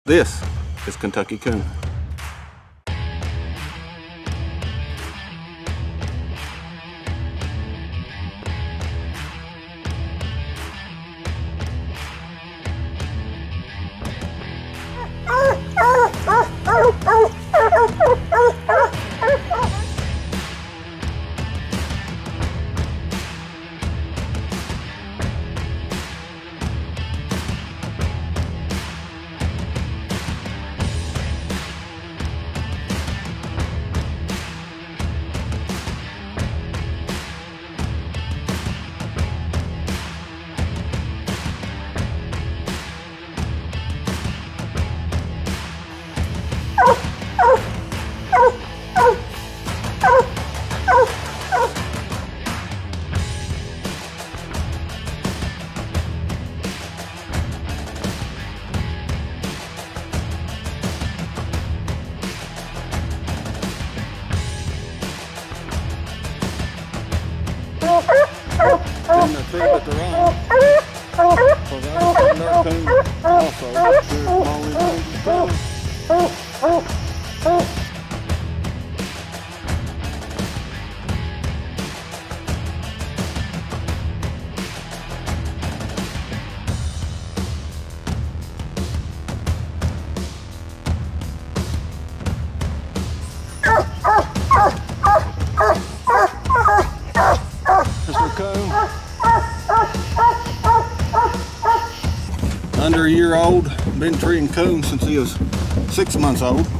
This is Kentucky coon. And the tree that they're on, because I found Raccoon also, they're small and Raccoon, under a year old, been treeing coon since he was 6 months old.